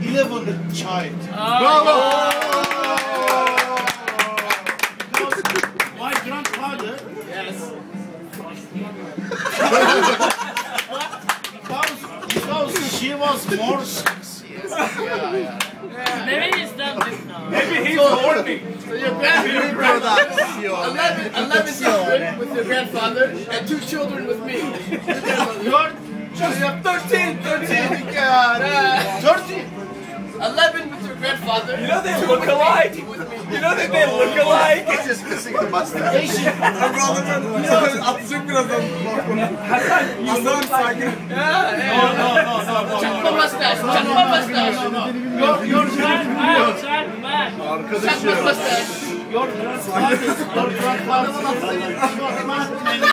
11th child. Bravo! Because my grandfather, Yes. because she was more 6 years. Yeah. Maybe he's done this now. Maybe he's horny. So your grandfather, 11 children with your grandfather, and 2 children with me. You're So you have 13. 13. God. 30. 11 with your grandfather. You know they look alike. With me. You know that they look alike. He's just missing the mustache. Atacak birazdan. Aslan sakin. Çakma mustache. Çakma mustache. Your Back, back. Çakma mustache. grandfather